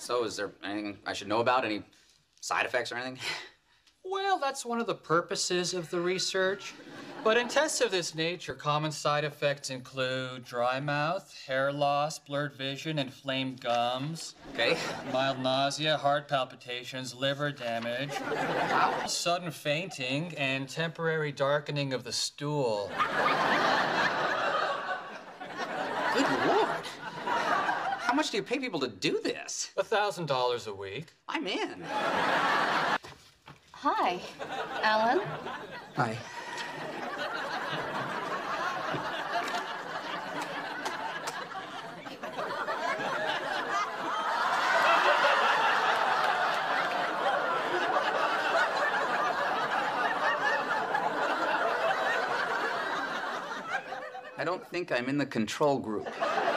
So is there anything I should know about? Any side effects or anything? Well, that's one of the purposes of the research. But in tests of this nature, common side effects include dry mouth, hair loss, blurred vision, inflamed gums. Okay. Mild nausea, heart palpitations, liver damage, sudden fainting, and temporary darkening of the stool. Good Lord. How much do you pay people to do this? $1,000 a week. I'm in. Hi, Alan. Hi. I don't think I'm in the control group.